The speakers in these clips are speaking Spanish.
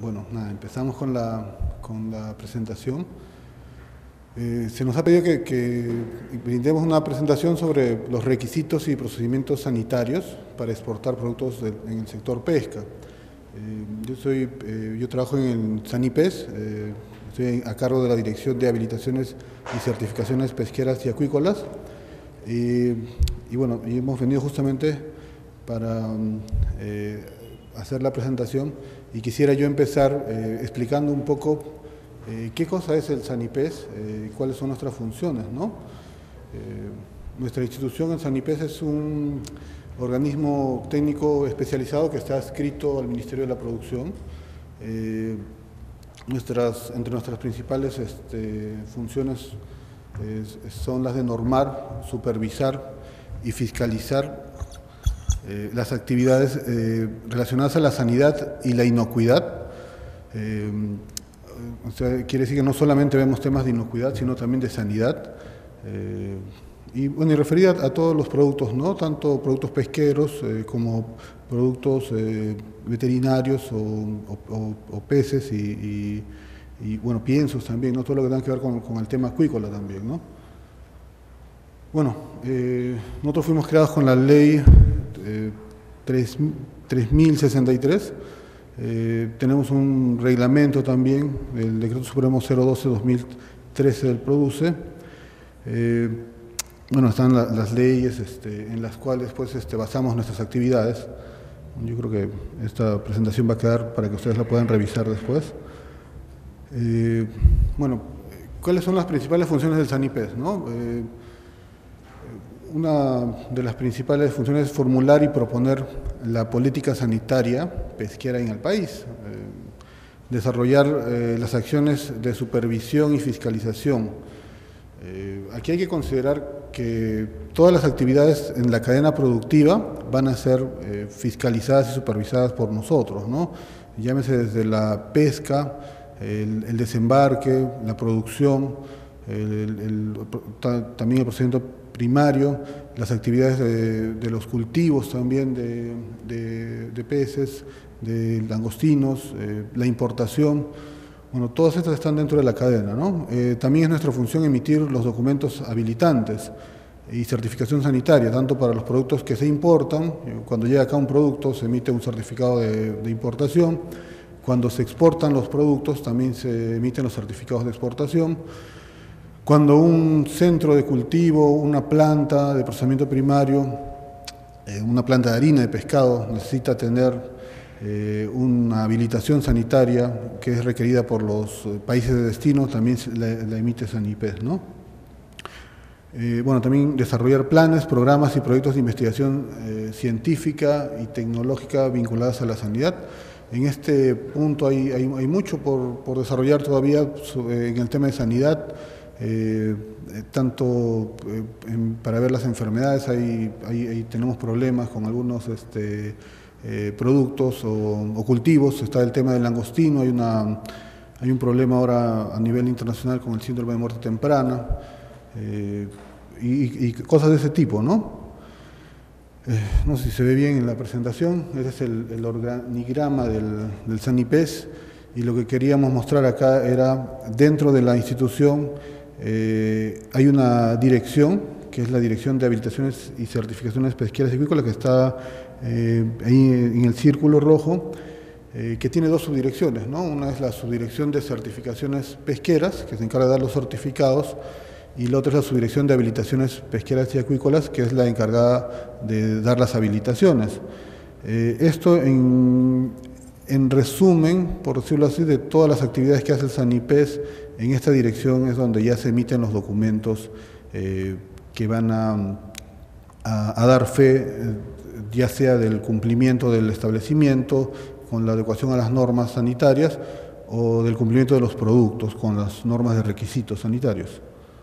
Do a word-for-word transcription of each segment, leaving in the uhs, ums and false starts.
bueno, nada, empezamos con la, con la presentación. Eh, se nos ha pedido que, que brindemos una presentación sobre los requisitos y procedimientos sanitarios para exportar productos de, en el sector pesca. Eh, yo, soy, eh, yo trabajo en el SANIPES, eh, estoy a cargo de la Dirección de Habilitaciones y Certificaciones Pesqueras y Acuícolas. Eh, y bueno, y hemos venido justamente para eh, hacer la presentación y quisiera yo empezar eh, explicando un poco eh, qué cosa es el SANIPES y eh, cuáles son nuestras funciones, ¿no? Eh, nuestra institución, el SANIPES, es un organismo técnico especializado que está adscrito al Ministerio de la Producción. Eh, nuestras, entre nuestras principales este, funciones es, son las de normar, supervisar y fiscalizar eh, las actividades eh, relacionadas a la sanidad y la inocuidad. Eh, o sea, quiere decir que no solamente vemos temas de inocuidad, sino también de sanidad. Eh, y bueno, y referida a, a todos los productos, ¿no? Tanto productos pesqueros eh, como productos eh, veterinarios o, o, o peces y, y, y, bueno, piensos también, ¿no? Todo lo que tenga que ver con, con el tema acuícola también, ¿no? Bueno, eh, nosotros fuimos creados con la ley eh, tres mil sesenta y tres. Eh, tenemos un reglamento también, el Decreto Supremo cero doce guion dos mil trece del PRODUCE. Eh, bueno, están la, las leyes este, en las cuales pues, este, basamos nuestras actividades. Yo creo que esta presentación va a quedar para que ustedes la puedan revisar después. Eh, bueno, ¿cuáles son las principales funciones del SANIPES, ¿no? Eh, Una de las principales funciones es formular y proponer la política sanitaria pesquera en el país, eh, desarrollar eh, las acciones de supervisión y fiscalización. Eh, aquí hay que considerar que todas las actividades en la cadena productiva van a ser eh, fiscalizadas y supervisadas por nosotros, ¿no? Llámese desde la pesca, el, el desembarque, la producción, el, el, el, también el procedimiento primario, las actividades de, de los cultivos también de, de, de peces, de langostinos, eh, la importación. Bueno, todas estas están dentro de la cadena, ¿no? Eh, también es nuestra función emitir los documentos habilitantes y certificación sanitaria, tanto para los productos que se importan. Cuando llega acá un producto se emite un certificado de, de importación. Cuando se exportan los productos también se emiten los certificados de exportación. Cuando un centro de cultivo, una planta de procesamiento primario, eh, una planta de harina de pescado necesita tener eh, una habilitación sanitaria que es requerida por los países de destino, también la, la emite SANIPES, ¿no? Eh, bueno, también desarrollar planes, programas y proyectos de investigación eh, científica y tecnológica vinculadas a la sanidad. En este punto hay, hay, hay mucho por, por desarrollar todavía en el tema de sanidad. Eh, tanto eh, en, para ver las enfermedades, ahí, ahí, ahí tenemos problemas con algunos este, eh, productos o, o cultivos. Está el tema del langostino, hay, una, hay un problema ahora a nivel internacional con el síndrome de muerte temprana eh, y, y cosas de ese tipo, ¿no? Eh, no sé si se ve bien en la presentación. Ese es el, el organigrama del, del SANIPES, y lo que queríamos mostrar acá era, dentro de la institución Eh, hay una dirección, que es la Dirección de Habilitaciones y Certificaciones Pesqueras y Acuícolas, que está eh, ahí en el círculo rojo, eh, que tiene dos subdirecciones, ¿no? Una es la Subdirección de Certificaciones Pesqueras, que se encarga de dar los certificados, y la otra es la Subdirección de Habilitaciones Pesqueras y Acuícolas, que es la encargada de dar las habilitaciones. Eh, esto en, en resumen, por decirlo así, de todas las actividades que hace el SANIPES. En esta dirección es donde ya se emiten los documentos eh, que van a, a, a dar fe, eh, ya sea del cumplimiento del establecimiento con la adecuación a las normas sanitarias o del cumplimiento de los productos con las normas de requisitos sanitarios.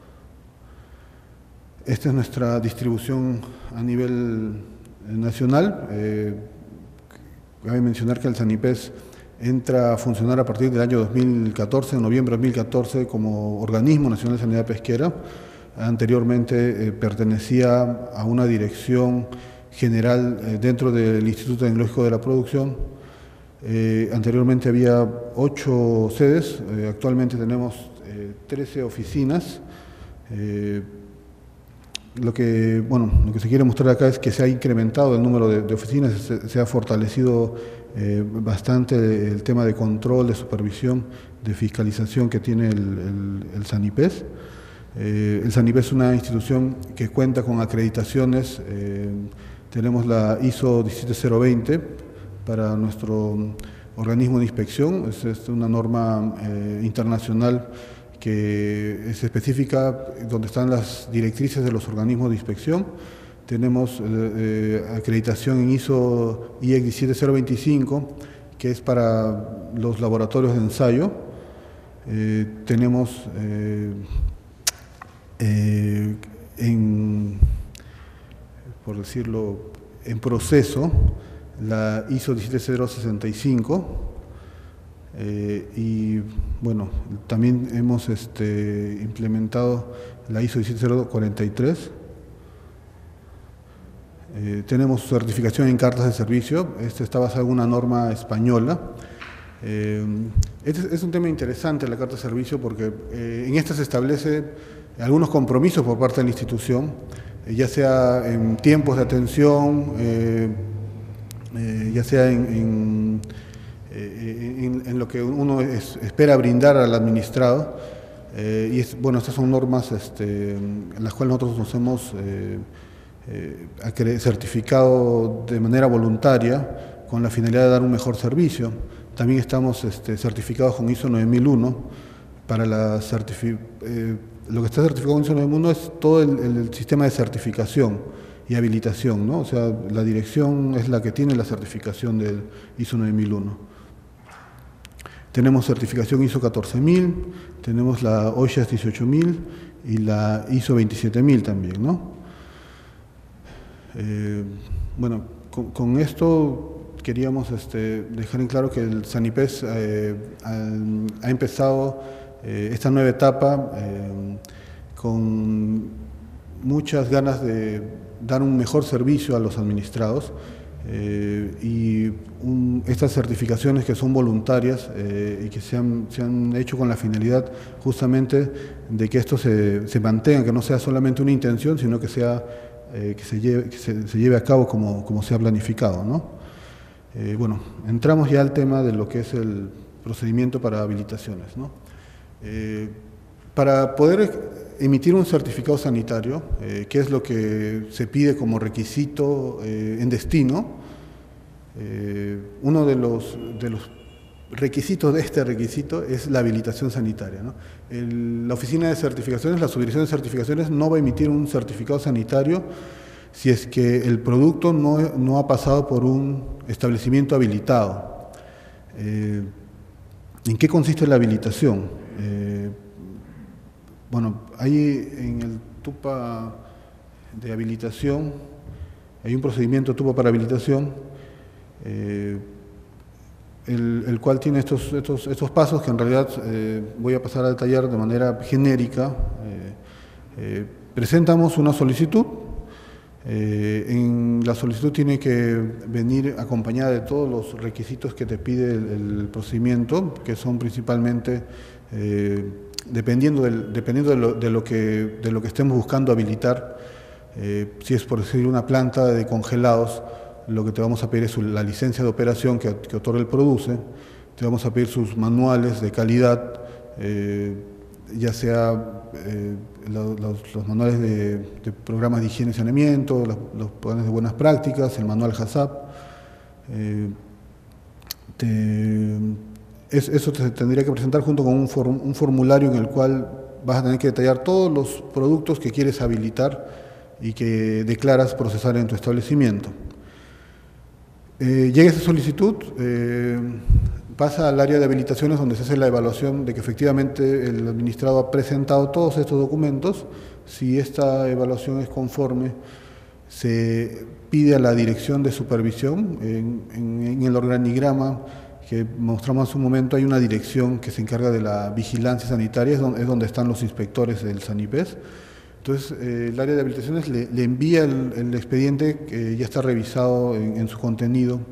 Esta es nuestra distribución a nivel nacional. Eh, cabe mencionar que el SANIPES entra a funcionar a partir del año dos mil catorce, en noviembre de dos mil catorce, como Organismo Nacional de Sanidad Pesquera. Anteriormente eh, pertenecía a una dirección general eh, dentro del Instituto Tecnológico de la Producción. Eh, anteriormente había ocho sedes, eh, actualmente tenemos eh, trece oficinas. Eh, lo, que, bueno, lo que se quiere mostrar acá es que se ha incrementado el número de, de oficinas, se, se ha fortalecido eh, bastante el tema de control, de supervisión, de fiscalización que tiene el, el, el SANIPES. Eh, el SANIPES es una institución que cuenta con acreditaciones, eh, tenemos la I S O diecisiete cero veinte para nuestro organismo de inspección, es, es una norma eh, internacional que es específica donde están las directrices de los organismos de inspección. Tenemos eh, eh, acreditación en I S O I E C diecisiete cero veinticinco, que es para los laboratorios de ensayo. Eh, tenemos eh, eh, en, por decirlo, en proceso la I S O diecisiete cero sesenta y cinco. Eh, y bueno, también hemos este, implementado la I S O diecisiete cero cuarenta y tres. Eh, tenemos certificación en cartas de servicio, este está basado en una norma española. Eh, este es un tema interesante, la carta de servicio, porque eh, en esta se establece algunos compromisos por parte de la institución, eh, ya sea en tiempos de atención, eh, eh, ya sea en, en En, en lo que uno es, espera brindar al administrado, eh, y es, bueno, estas son normas este, en las cuales nosotros nos hemos eh, eh, certificado de manera voluntaria con la finalidad de dar un mejor servicio. También estamos este, certificados con I S O nueve mil uno. Para la certifi eh, lo que está certificado con I S O nueve mil uno es todo el, el sistema de certificación y habilitación, ¿no? O sea, la dirección es la que tiene la certificación del I S O nueve mil uno. Tenemos certificación I S O catorce mil, tenemos la O S H A S dieciocho mil y la I S O veintisiete mil también, ¿no? Eh, bueno, con, con esto queríamos este, dejar en claro que el SANIPES eh, ha, ha empezado eh, esta nueva etapa eh, con muchas ganas de dar un mejor servicio a los administrados. Eh, y un, estas certificaciones que son voluntarias eh, y que se han, se han hecho con la finalidad justamente de que esto se, se mantenga, que no sea solamente una intención, sino que, sea, eh, que, se, lleve, que se, se lleve a cabo como, como se ha planificado, ¿no? Eh, bueno, entramos ya al tema de lo que es el procedimiento para habilitaciones, ¿no? Eh, para poder emitir un certificado sanitario, eh, que es lo que se pide como requisito eh, en destino, eh, uno de los, de los requisitos de este requisito es la habilitación sanitaria, ¿no? El, la oficina de certificaciones, la subdirección de certificaciones no va a emitir un certificado sanitario si es que el producto no, no ha pasado por un establecimiento habilitado. Eh, ¿En qué consiste la habilitación? Eh, Bueno, ahí en el TUPA de habilitación, hay un procedimiento TUPA para habilitación, eh, el, el cual tiene estos, estos, estos pasos que en realidad eh, voy a pasar a detallar de manera genérica. Eh, eh, presentamos una solicitud, eh, en la solicitud tiene que venir acompañada de todos los requisitos que te pide el, el procedimiento, que son principalmente eh, dependiendo, del, dependiendo de, lo, de, lo que, de lo que estemos buscando habilitar. Eh, si es por decir una planta de congelados, lo que te vamos a pedir es la licencia de operación que, que otorga el produce, te vamos a pedir sus manuales de calidad, eh, ya sea eh, los, los, los manuales de, de programas de higiene y saneamiento, los, los planes de buenas prácticas, el manual HACCP. Eh, te, es, eso te tendría que presentar junto con un, form, un formulario en el cual vas a tener que detallar todos los productos que quieres habilitar y que declaras procesar en tu establecimiento. Eh, llega esa solicitud, eh, pasa al área de habilitaciones donde se hace la evaluación de que efectivamente el administrado ha presentado todos estos documentos. Si esta evaluación es conforme, se pide a la dirección de supervisión. En, en, en el organigrama que mostramos hace un momento hay una dirección que se encarga de la vigilancia sanitaria, es donde, es donde están los inspectores del SANIPES. Entonces, eh, el área de habilitaciones le, le envía el, el expediente que ya está revisado en, en su contenido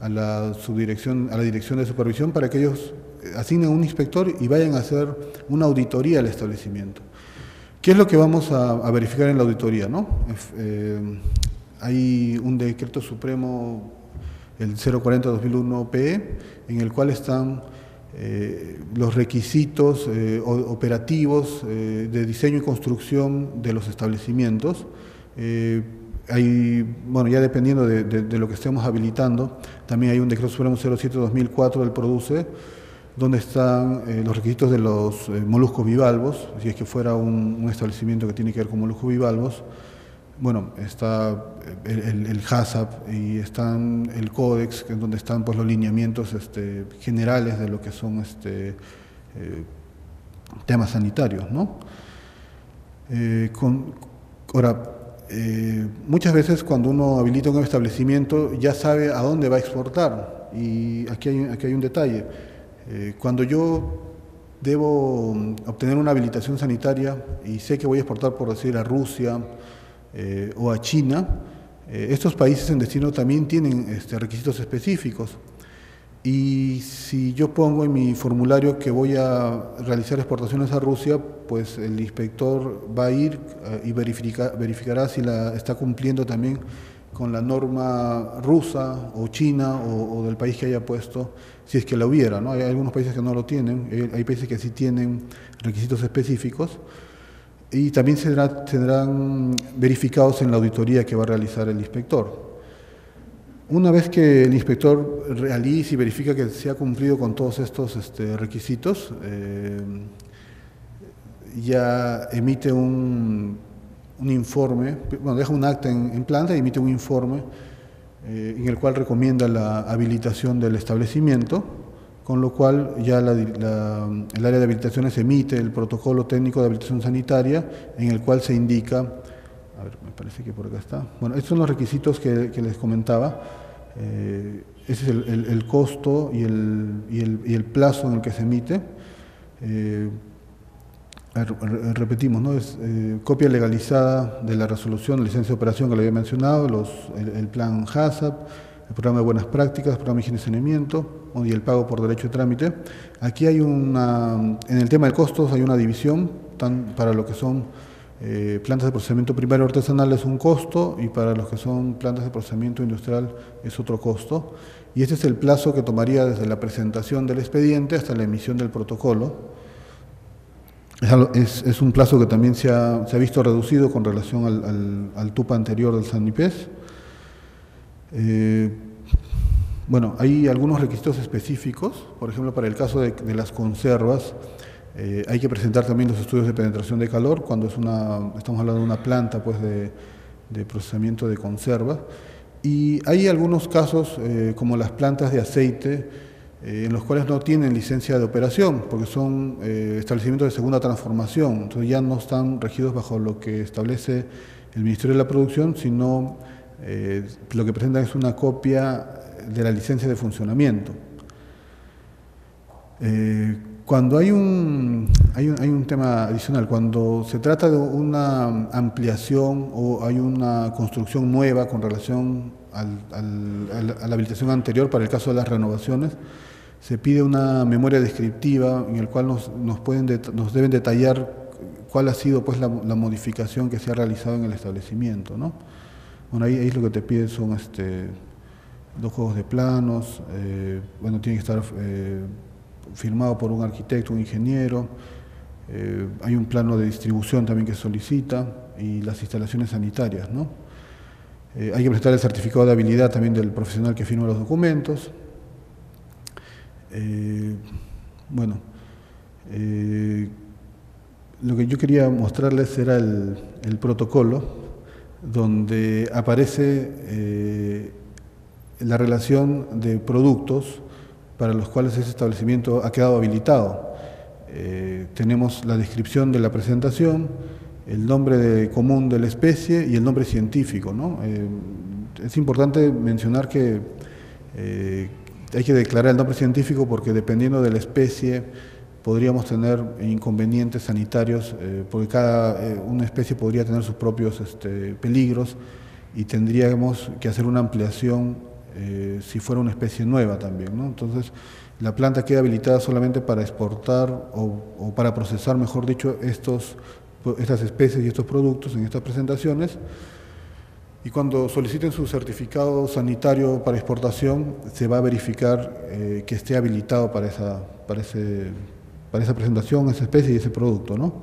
a la subdirección, a la dirección de supervisión para que ellos asignen un inspector y vayan a hacer una auditoría al establecimiento. ¿Qué es lo que vamos a, a verificar en la auditoría, ¿no? Eh, hay un decreto supremo, el cero cuarenta guión dos mil uno P E, en el cual están eh, los requisitos eh, operativos eh, de diseño y construcción de los establecimientos. Eh, hay, bueno, ya dependiendo de, de, de lo que estemos habilitando, también hay un decreto supremo cero siete guión dos mil cuatro del PRODUCE, donde están eh, los requisitos de los eh, moluscos bivalvos, si es que fuera un, un establecimiento que tiene que ver con moluscos bivalvos. Bueno, está el, el, el HACCP y están el Códex, que es donde están pues, los lineamientos este, generales de lo que son este, eh, temas sanitarios, ¿no? Eh, con, ahora, eh, muchas veces cuando uno habilita un establecimiento ya sabe a dónde va a exportar, y aquí hay, aquí hay un detalle. Eh, cuando yo debo obtener una habilitación sanitaria y sé que voy a exportar, por decir, a Rusia, Eh, o a China, eh, estos países en destino también tienen este, requisitos específicos, y si yo pongo en mi formulario que voy a realizar exportaciones a Rusia, pues el inspector va a ir eh, y verifica, verificará si la está cumpliendo también con la norma rusa o china o, o del país que haya puesto, si es que la hubiera, ¿no? Hay algunos países que no lo tienen, hay países que sí tienen requisitos específicos, y también será, serán verificados en la auditoría que va a realizar el inspector. Una vez que el inspector realice y verifica que se ha cumplido con todos estos este, requisitos, eh, ya emite un, un informe, bueno, deja un acta en, en planta y emite un informe eh, en el cual recomienda la habilitación del establecimiento, con lo cual ya la, la, el área de habilitaciones emite el protocolo técnico de habilitación sanitaria, en el cual se indica, a ver, me parece que por acá está, bueno, estos son los requisitos que, que les comentaba, eh, ese es el, el, el costo y el, y, el, y el plazo en el que se emite. Eh, repetimos, ¿no? Es eh, copia legalizada de la resolución, licencia de operación que le había mencionado, los, el, el plan HACCP, el programa de buenas prácticas, el programa de higiene y saneamiento y el pago por derecho de trámite. Aquí hay una, en el tema de costos hay una división, tan, para lo que son eh, plantas de procesamiento primario artesanal es un costo, y para los que son plantas de procesamiento industrial es otro costo, y este es el plazo que tomaría desde la presentación del expediente hasta la emisión del protocolo. Es, es, es un plazo que también se ha, se ha visto reducido con relación al, al, al TUPA anterior del SANIPES. Eh, bueno, hay algunos requisitos específicos, por ejemplo, para el caso de, de las conservas, eh, hay que presentar también los estudios de penetración de calor cuando es una, estamos hablando de una planta pues, de, de procesamiento de conservas, y hay algunos casos, eh, como las plantas de aceite, eh, en los cuales no tienen licencia de operación, porque son eh, establecimientos de segunda transformación, entonces ya no están regidos bajo lo que establece el Ministerio de la Producción, sino Eh, lo que presentan es una copia de la licencia de funcionamiento. Eh, cuando hay un, hay un, hay un tema adicional, cuando se trata de una ampliación o hay una construcción nueva con relación al, al, a la habilitación anterior, para el caso de las renovaciones, se pide una memoria descriptiva en el cual nos, nos, pueden nos deben detallar cuál ha sido pues, la, la modificación que se ha realizado en el establecimiento, ¿no? Bueno, ahí, ahí lo que te piden son este, dos juegos de planos, eh, bueno, tiene que estar eh, firmado por un arquitecto, un ingeniero, eh, hay un plano de distribución también que solicita, y las instalaciones sanitarias, ¿no? Eh, hay que presentar el certificado de habilidad también del profesional que firma los documentos. Eh, bueno, eh, lo que yo quería mostrarles era el, el protocolo, donde aparece eh, la relación de productos para los cuales ese establecimiento ha quedado habilitado. Eh, tenemos la descripción de la presentación, el nombre de, común de la especie y el nombre científico, ¿no? Eh, es importante mencionar que eh, hay que declarar el nombre científico porque dependiendo de la especie podríamos tener inconvenientes sanitarios, eh, porque cada eh, una especie podría tener sus propios este, peligros, y tendríamos que hacer una ampliación eh, si fuera una especie nueva también, ¿no? Entonces, la planta queda habilitada solamente para exportar o, o para procesar, mejor dicho, estos, estas especies y estos productos en estas presentaciones. Y cuando soliciten su certificado sanitario para exportación, se va a verificar eh, que esté habilitado para esa, para, ese, para esa presentación, esa especie y ese producto, ¿no?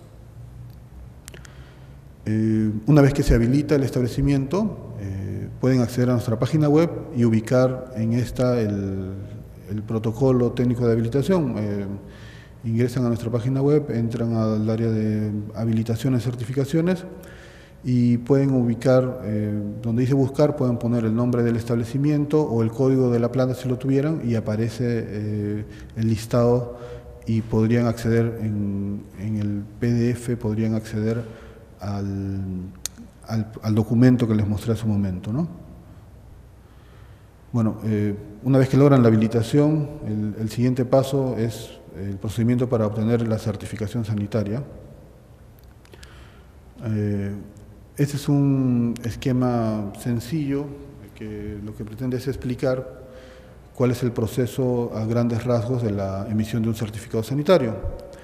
Eh, una vez que se habilita el establecimiento, eh, pueden acceder a nuestra página web y ubicar en esta el, el protocolo técnico de habilitación. Eh, ingresan a nuestra página web, entran al área de habilitaciones y certificaciones y pueden ubicar, eh, donde dice buscar, pueden poner el nombre del establecimiento o el código de la planta si lo tuvieran y aparece eh, el listado y podrían acceder en, en el P D F, podrían acceder al, al, al documento que les mostré hace un momento, ¿no? Bueno, eh, una vez que logran la habilitación, el, el siguiente paso es el procedimiento para obtener la certificación sanitaria. Eh, Este es un esquema sencillo que lo que pretende es explicar cuál es el proceso a grandes rasgos de la emisión de un certificado sanitario.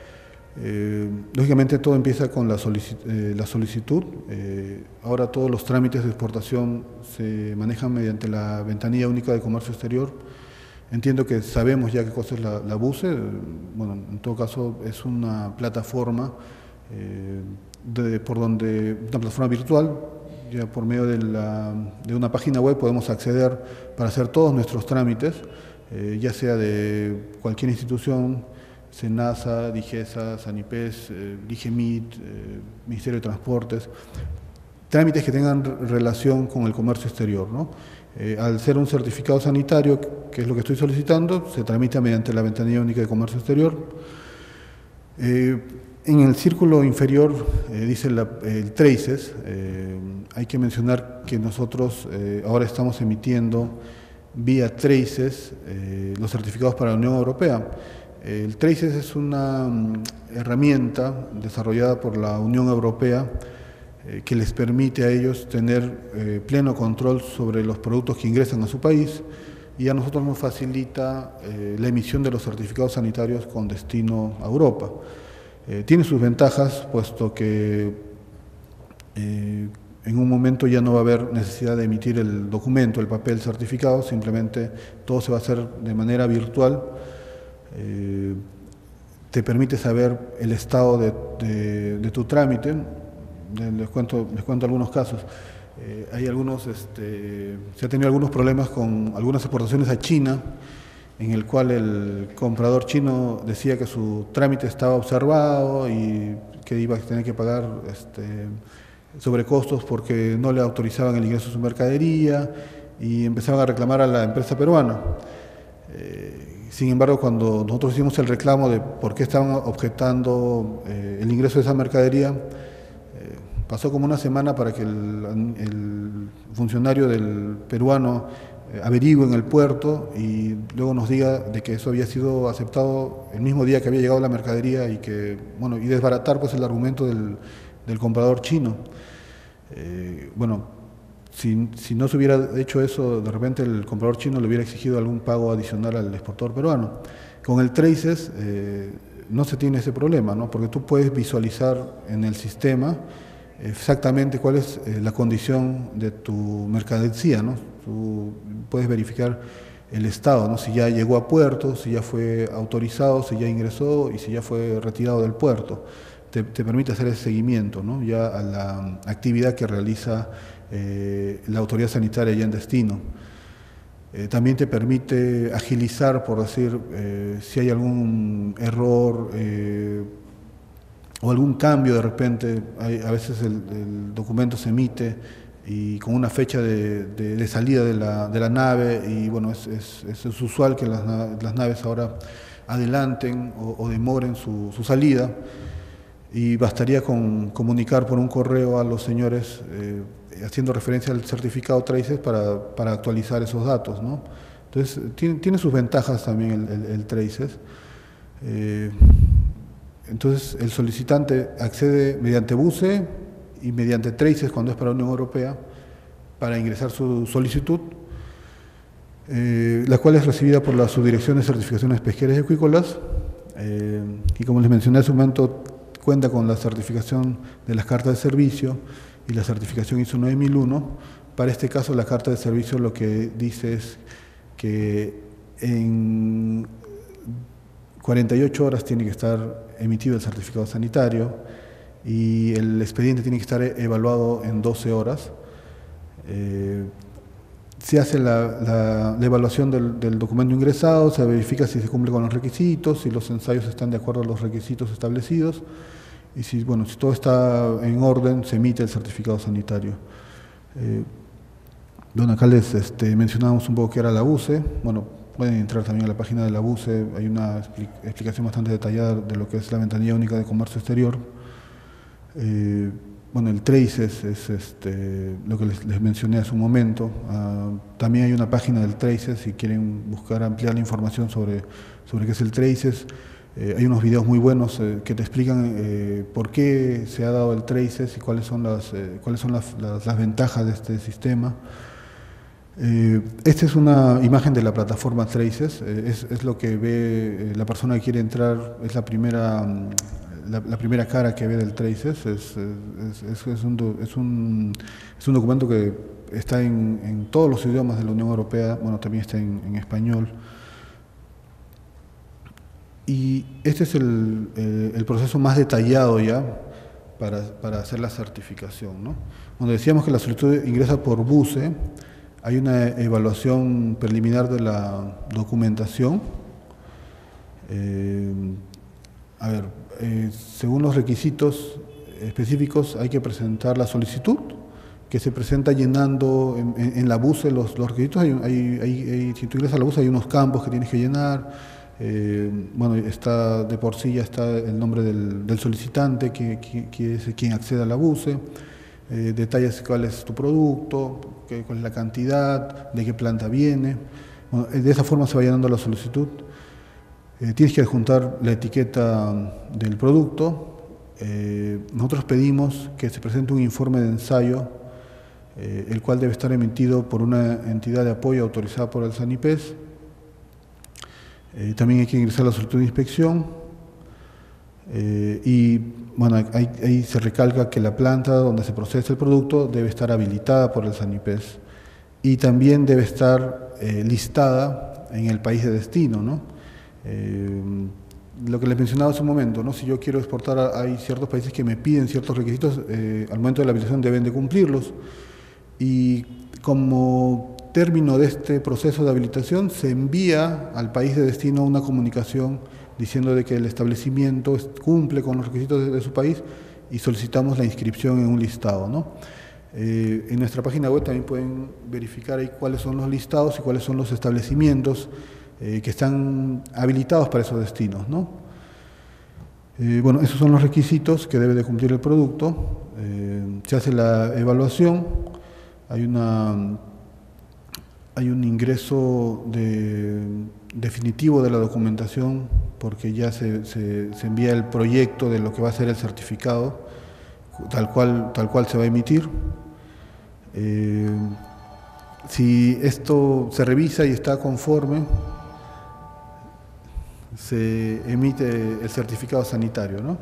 Eh, lógicamente todo empieza con la solicitud. Eh, la solicitud. Eh, ahora todos los trámites de exportación se manejan mediante la Ventanilla Única de Comercio Exterior. Entiendo que sabemos ya qué cosa es la, la B U C E. Bueno, en todo caso es una plataforma eh, De, por donde, una plataforma virtual, ya por medio de, la, de una página web podemos acceder para hacer todos nuestros trámites, eh, ya sea de cualquier institución, SENASA, DIGESA, SANIPES, eh, DIGEMIT, eh, Ministerio de Transportes, trámites que tengan relación con el comercio exterior, ¿no? Eh, al ser un certificado sanitario, que es lo que estoy solicitando, se tramita mediante la Ventanilla Única de Comercio Exterior. Eh, En el círculo inferior eh, dice la, el TRACES. Eh, hay que mencionar que nosotros eh, ahora estamos emitiendo vía TRACES eh, los certificados para la Unión Europea. Eh, el TRACES es una um, herramienta desarrollada por la Unión Europea eh, que les permite a ellos tener eh, pleno control sobre los productos que ingresan a su país y a nosotros nos facilita eh, la emisión de los certificados sanitarios con destino a Europa. Eh, tiene sus ventajas, puesto que eh, en un momento ya no va a haber necesidad de emitir el documento, el papel certificado, simplemente todo se va a hacer de manera virtual. Eh, te permite saber el estado de, de, de tu trámite. Les cuento, les cuento algunos casos. Eh, hay algunos, este, se ha tenido algunos problemas con algunas exportaciones a China, en el cual el comprador chino decía que su trámite estaba observado y que iba a tener que pagar este, sobrecostos porque no le autorizaban el ingreso de su mercadería y empezaban a reclamar a la empresa peruana. Eh, sin embargo, cuando nosotros hicimos el reclamo de por qué estaban objetando eh, el ingreso de esa mercadería, eh, pasó como una semana para que el, el funcionario del peruano averigüe en el puerto y luego nos diga de que eso había sido aceptado el mismo día que había llegado la mercadería y que, bueno, y desbaratar pues el argumento del, del comprador chino. Eh, bueno, si, si no se hubiera hecho eso, de repente el comprador chino le hubiera exigido algún pago adicional al exportador peruano. Con el TRACES eh, no se tiene ese problema, ¿no? Porque tú puedes visualizar en el sistema exactamente cuál es eh, la condición de tu mercancía, ¿no? Tú puedes verificar el estado, ¿no? Si ya llegó a puerto, si ya fue autorizado, si ya ingresó y si ya fue retirado del puerto. Te, te permite hacer ese seguimiento, ¿no? Ya a la actividad que realiza eh, la autoridad sanitaria ya en destino. Eh, también te permite agilizar, por decir, eh, si hay algún error eh, o algún cambio de repente. Hay, a veces el, el documento se emite y con una fecha de, de, de salida de la, de la nave y bueno, es, es, es usual que las, las naves ahora adelanten o, o demoren su, su salida y bastaría con comunicar por un correo a los señores eh, haciendo referencia al certificado TRACES para, para actualizar esos datos, ¿no? Entonces tiene, tiene sus ventajas también el, el, el TRACES. Eh, entonces el solicitante accede mediante B U C E y mediante TRACES cuando es para la Unión Europea para ingresar su solicitud eh, la cual es recibida por la Subdirección de Certificaciones Pesqueras y Acuícolas, eh, y como les mencioné hace un momento, cuenta con la certificación de las cartas de servicio y la certificación I S O nueve mil uno. Para este caso, la carta de servicio lo que dice es que en cuarenta y ocho horas tiene que estar emitido el certificado sanitario y el expediente tiene que estar evaluado en doce horas. Eh, se hace la, la, la evaluación del, del documento ingresado, se verifica si se cumple con los requisitos, si los ensayos están de acuerdo a los requisitos establecidos y si, bueno, si todo está en orden, se emite el certificado sanitario. Eh, Bueno, acá les este, mencionábamos un poco qué era la U C E. Bueno, pueden entrar también a la página de la U C E, hay una explicación bastante detallada de lo que es la Ventanilla Única de Comercio Exterior. Eh, bueno, el TRACE es, es este, lo que les, les mencioné hace un momento. Uh, también hay una página del TRACE si quieren buscar ampliar la información sobre, sobre qué es el TRACE. Eh, hay unos videos muy buenos eh, que te explican eh, por qué se ha dado el TRACE y cuáles son las, eh, cuáles son las, las, las ventajas de este sistema. Eh, esta es una imagen de la plataforma Traces, eh, es, es lo que ve eh, la persona que quiere entrar, es la primera, la, la primera cara que ve del Traces, es, es, es, es, un, es, un, es un documento que está en, en todos los idiomas de la Unión Europea, bueno, también está en, en español. Y este es el, eh, el proceso más detallado ya para, para hacer la certificación, ¿no? Cuando decíamos que la solicitud ingresa por buce, hay una evaluación preliminar de la documentación. Eh, a ver, eh, según los requisitos específicos hay que presentar la solicitud, que se presenta llenando en, en, en la buce los, los requisitos. Hay, hay, hay, hay, si tú ingresas a la buce hay unos campos que tienes que llenar. Eh, bueno, está de por sí ya está el nombre del, del solicitante, que, que, que es quien accede a la buce. Eh, detalles cuál es tu producto, qué, cuál es la cantidad, de qué planta viene. Bueno, de esa forma se va llenando la solicitud. Eh, tienes que adjuntar la etiqueta del producto. Eh, nosotros pedimos que se presente un informe de ensayo, eh, el cual debe estar emitido por una entidad de apoyo autorizada por el SANIPES. Eh, también hay que ingresar la solicitud de inspección. Eh, y bueno, ahí, ahí se recalca que la planta donde se procesa el producto debe estar habilitada por el SANIPES y también debe estar eh, listada en el país de destino, ¿no? Eh, lo que les mencionaba hace un momento, ¿no? Si yo quiero exportar, a, hay ciertos países que me piden ciertos requisitos, eh, al momento de la habilitación deben de cumplirlos, y como término de este proceso de habilitación se envía al país de destino una comunicación diciendo de que el establecimiento cumple con los requisitos de, de su país y solicitamos la inscripción en un listado, ¿no? Eh, en nuestra página web también pueden verificar ahí cuáles son los listados y cuáles son los establecimientos eh, que están habilitados para esos destinos, ¿no? Eh, bueno, esos son los requisitos que debe de cumplir el producto. Eh, se hace la evaluación, hay una... hay un ingreso de, definitivo de la documentación porque ya se, se, se envía el proyecto de lo que va a ser el certificado, tal cual, tal cual se va a emitir. Eh, si esto se revisa y está conforme, se emite el certificado sanitario, ¿no?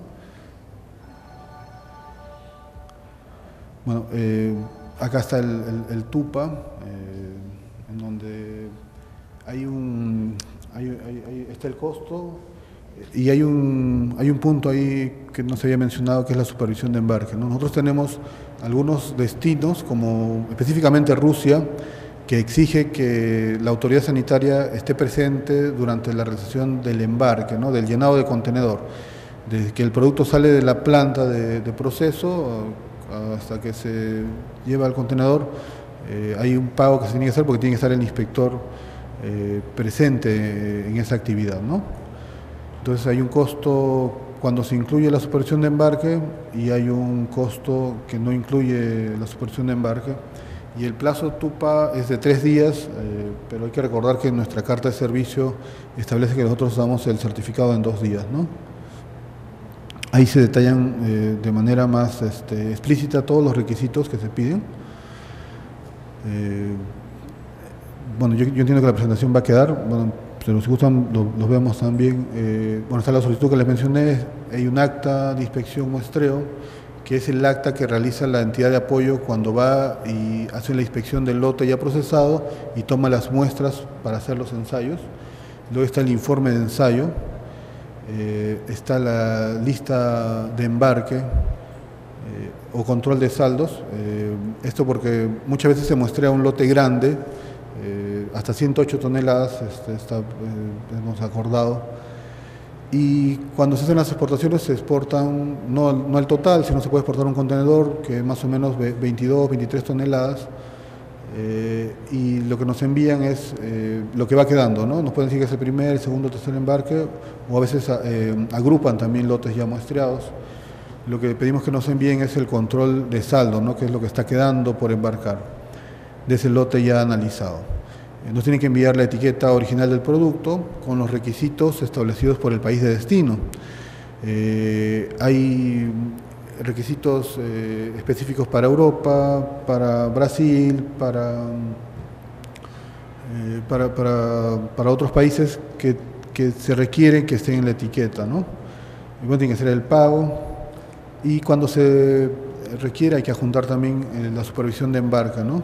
Bueno, eh, acá está el, el, el TUPA, eh, en donde hay un, hay, hay, hay, está el costo y hay un, hay un punto ahí que no se había mencionado, que es la supervisión de embarque, ¿no? Nosotros tenemos algunos destinos, como específicamente Rusia, que exige que la autoridad sanitaria esté presente durante la realización del embarque, ¿no? Del llenado de contenedor. Desde que el producto sale de la planta de, de proceso hasta que se lleva al contenedor, eh, hay un pago que se tiene que hacer porque tiene que estar el inspector eh, presente en esa actividad, ¿no? Entonces hay un costo cuando se incluye la supervisión de embarque y hay un costo que no incluye la supervisión de embarque. Y el plazo TUPA es de tres días, eh, pero hay que recordar que nuestra carta de servicio establece que nosotros damos el certificado en dos días, ¿no? Ahí se detallan eh, de manera más este, explícita todos los requisitos que se piden. Eh, bueno, yo, yo entiendo que la presentación va a quedar, bueno, pero si gustan lo, los vemos también. Eh, bueno, está la solicitud que les mencioné, hay un acta de inspección muestreo, que es el acta que realiza la entidad de apoyo cuando va y hace la inspección del lote ya procesado y toma las muestras para hacer los ensayos. Luego está el informe de ensayo, eh, está la lista de embarque, Eh, o control de saldos, eh, esto porque muchas veces se muestrea un lote grande, eh, hasta ciento ocho toneladas, este, está, eh, hemos acordado, y cuando se hacen las exportaciones se exportan, no, no al total, sino se puede exportar un contenedor que más o menos veintidós, veintitrés toneladas, eh, y lo que nos envían es eh, lo que va quedando, ¿no? Nos pueden decir que es el primer, el segundo, tercer embarque, o a veces eh, agrupan también lotes ya muestreados. Lo que pedimos que nos envíen es el control de saldo, ¿no? Que es lo que está quedando por embarcar de ese lote ya analizado. Nos tienen que enviar la etiqueta original del producto con los requisitos establecidos por el país de destino. Eh, hay requisitos eh, específicos para Europa, para Brasil, para, eh, para, para, para otros países que, que se requieren que estén en la etiqueta, ¿no? Y bueno, tiene que ser el pago. Y cuando se requiere hay que adjuntar también eh, la supervisión de embarque, ¿no?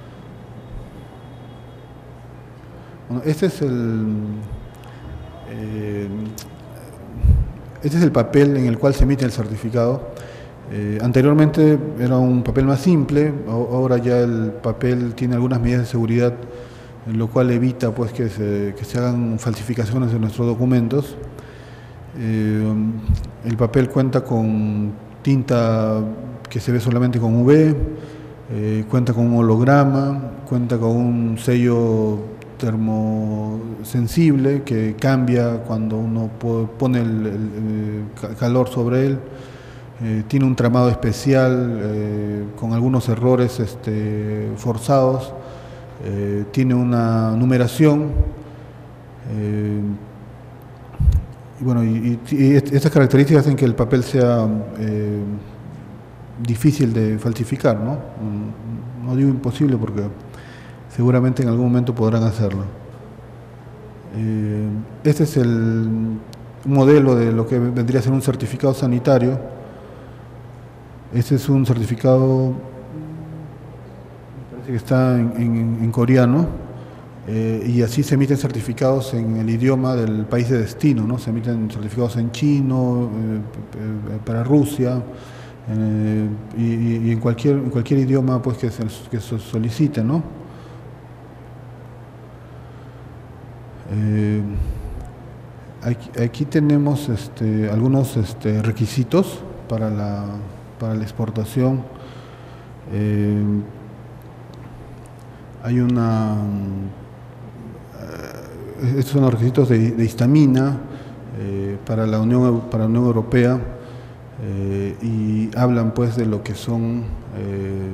Bueno, este es el eh, este es el papel en el cual se emite el certificado. Eh, anteriormente era un papel más simple, ahora ya el papel tiene algunas medidas de seguridad, en lo cual evita pues que se, que se hagan falsificaciones de nuestros documentos. Eh, el papel cuenta con tinta que se ve solamente con U V, eh, cuenta con un holograma, cuenta con un sello termosensible que cambia cuando uno pone el, el, el calor sobre él, eh, tiene un tramado especial eh, con algunos errores este, forzados, eh, tiene una numeración, eh, y bueno, y, y estas características hacen que el papel sea eh, difícil de falsificar, ¿no? No digo imposible porque seguramente en algún momento podrán hacerlo. Eh, este es el modelo de lo que vendría a ser un certificado sanitario. Este es un certificado, me parece que está en, en, en coreano. Eh, y así se emiten certificados en el idioma del país de destino, ¿no? Se emiten certificados en chino, eh, para Rusia, eh, y, y en cualquier, en cualquier idioma pues, que, se, que se solicite, ¿no? Eh, aquí, aquí tenemos este, algunos este, requisitos para la, para la exportación. Eh, hay una... Estos son los requisitos de, de histamina eh, para la Unión para la Unión Europea, eh, y hablan pues de lo que son eh,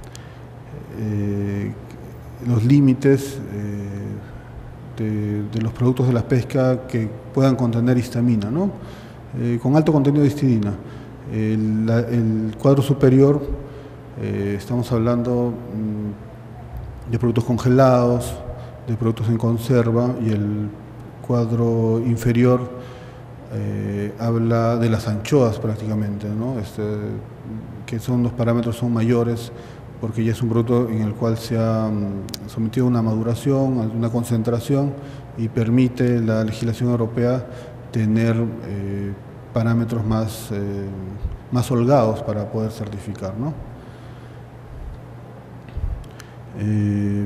eh, los límites eh, de, de los productos de la pesca que puedan contener histamina, ¿no? Eh, con alto contenido de histidina. El, la, el cuadro superior, eh, estamos hablando mm, de productos congelados, de productos en conserva, y el cuadro inferior eh, habla de las anchoas prácticamente, ¿no? Este, que son los parámetros son mayores porque ya es un producto en el cual se ha um, sometido a una maduración, a una concentración, y permite la legislación europea tener eh, parámetros más, eh, más holgados para poder certificar, ¿no? Eh,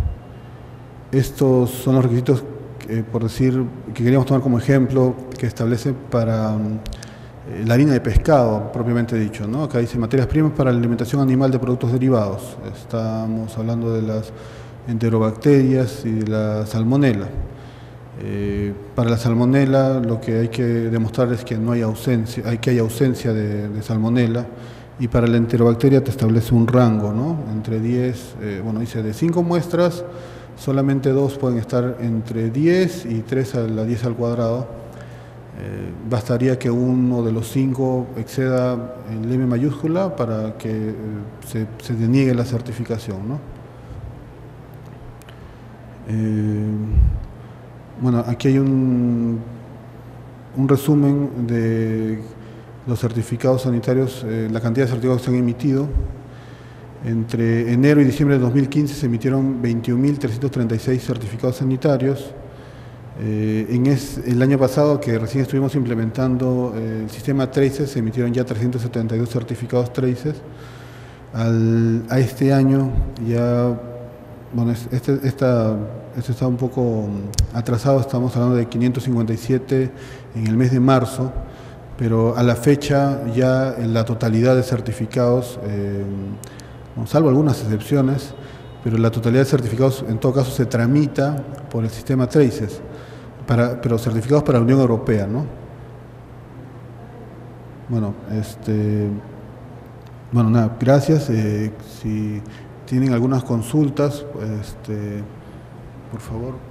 Estos son los requisitos, eh, por decir, que queríamos tomar como ejemplo, que establece para eh, la harina de pescado, propiamente dicho, ¿no? Acá dice materias primas para la alimentación animal de productos derivados. Estamos hablando de las enterobacterias y de la salmonela. Eh, para la salmonela lo que hay que demostrar es que no hay ausencia, hay que hay ausencia de, de salmonela, y para la enterobacteria te establece un rango, ¿no? Entre diez, eh, bueno, dice de cinco muestras, solamente dos pueden estar entre diez y tres a la diez al cuadrado. Eh, bastaría que uno de los cinco exceda el M mayúscula para que eh, se, se deniegue la certificación, ¿no? Eh, bueno, aquí hay un, un resumen de los certificados sanitarios, eh, la cantidad de certificados que se han emitido. Entre enero y diciembre de dos mil quince se emitieron veintiún mil trescientos treinta y seis certificados sanitarios. Eh, en es, el año pasado, que recién estuvimos implementando eh, el sistema Traces, se emitieron ya trescientos setenta y dos certificados Traces. Al, a este año ya, bueno, este, esta, este está un poco atrasado, estamos hablando de quinientos cincuenta y siete en el mes de marzo, pero a la fecha ya en la totalidad de certificados, eh, salvo algunas excepciones, pero la totalidad de certificados en todo caso se tramita por el sistema Traces. Para, pero certificados para la Unión Europea, ¿no? Bueno, este, bueno, nada, gracias. Eh, si tienen algunas consultas, este, por favor.